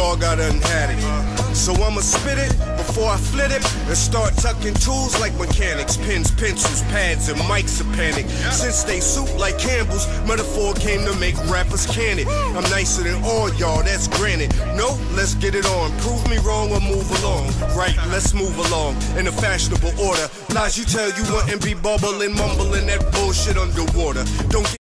dog, I done had it. So I'ma spit it before I flit it and start tucking tools like mechanics. Pens, pencils, pads, and mics a panic. Since they soup like Campbell's, metaphor came to make rappers can it. I'm nicer than all y'all, that's granted. No, let's get it on. Prove me wrong or move along. Right, let's move along in a fashionable order. Lies you tell you wouldn't be bubbling, mumbling that bullshit underwater. Don't